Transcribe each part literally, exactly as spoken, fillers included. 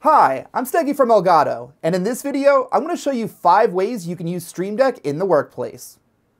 Hi, I'm Steggy from Elgato, and in this video, I'm going to show you five ways you can use Stream Deck in the workplace.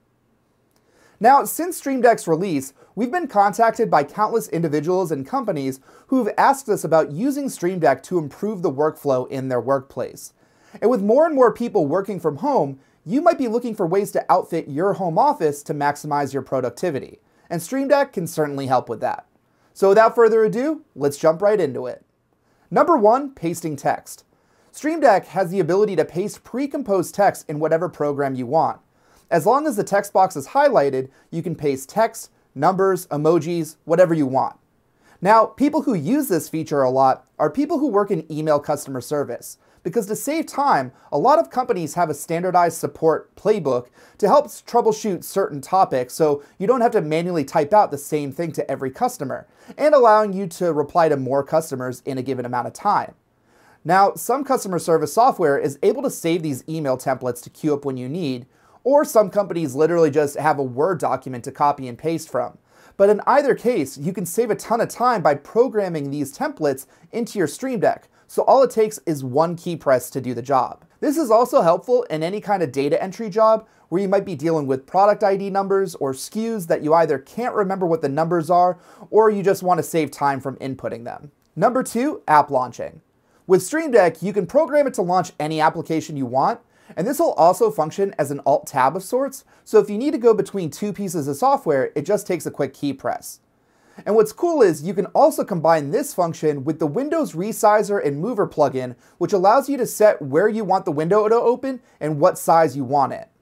Now, since Stream Deck's release, we've been contacted by countless individuals and companies who've asked us about using Stream Deck to improve the workflow in their workplace. And with more and more people working from home, you might be looking for ways to outfit your home office to maximize your productivity, and Stream Deck can certainly help with that. So without further ado, let's jump right into it. Number one, pasting text. Stream Deck has the ability to paste pre-composed text in whatever program you want. As long as the text box is highlighted, you can paste text, numbers, emojis, whatever you want. Now, people who use this feature a lot are people who work in email customer service, because to save time, a lot of companies have a standardized support playbook to help troubleshoot certain topics so you don't have to manually type out the same thing to every customer, and allowing you to reply to more customers in a given amount of time. Now, some customer service software is able to save these email templates to queue up when you need, or some companies literally just have a Word document to copy and paste from. But in either case, you can save a ton of time by programming these templates into your Stream Deck, so all it takes is one key press to do the job. This is also helpful in any kind of data entry job where you might be dealing with product I D numbers or S K Us that you either can't remember what the numbers are or you just want to save time from inputting them. Number two, app launching. With Stream Deck, you can program it to launch any application you want, and this will also function as an Alt Tab of sorts, so if you need to go between two pieces of software, it just takes a quick key press. And what's cool is you can also combine this function with the Windows Resizer and Mover plugin, which allows you to set where you want the window to open and what size you want it.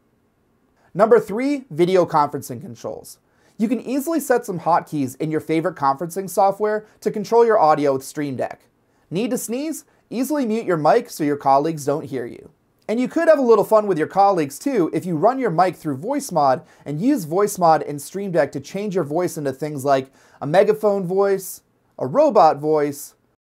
Number three, video conferencing controls. You can easily set some hotkeys in your favorite conferencing software to control your audio with Stream Deck. Need to sneeze? Easily mute your mic so your colleagues don't hear you. And you could have a little fun with your colleagues too if you run your mic through Voice Mod and use Voice Mod in Stream Deck to change your voice into things like a megaphone voice, a robot voice,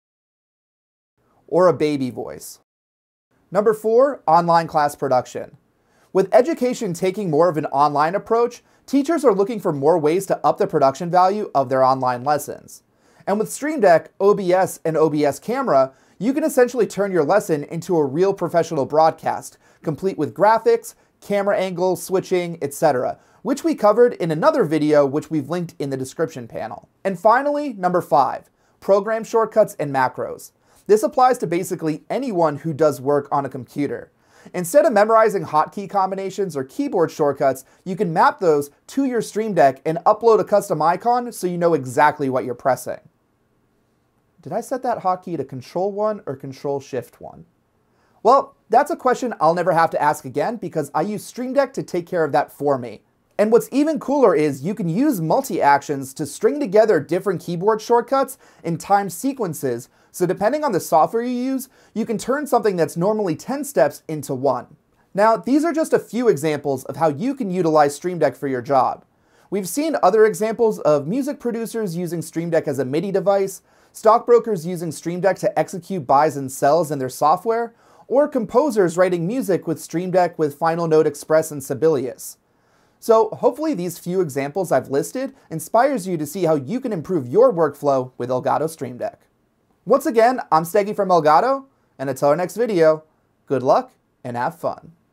or a baby voice. Number four, online class production. With education taking more of an online approach, teachers are looking for more ways to up the production value of their online lessons. And with Stream Deck, O B S, and O B S Camera, you can essentially turn your lesson into a real professional broadcast, complete with graphics, camera angle, switching, et cetera, which we covered in another video which we've linked in the description panel. And finally, number five, program shortcuts and macros. This applies to basically anyone who does work on a computer. Instead of memorizing hotkey combinations or keyboard shortcuts, you can map those to your Stream Deck and upload a custom icon so you know exactly what you're pressing. Did I set that hotkey to Control one or Control Shift one? Well, that's a question I'll never have to ask again because I use Stream Deck to take care of that for me. And what's even cooler is you can use multi-actions to string together different keyboard shortcuts in time sequences, so depending on the software you use, you can turn something that's normally ten steps into one. Now, these are just a few examples of how you can utilize Stream Deck for your job. We've seen other examples of music producers using Stream Deck as a MIDI device, stockbrokers using Stream Deck to execute buys and sells in their software, or composers writing music with Stream Deck with Final Note Express and Sibelius. So hopefully these few examples I've listed inspires you to see how you can improve your workflow with Elgato Stream Deck. Once again, I'm Steggy from Elgato, and until our next video, good luck and have fun.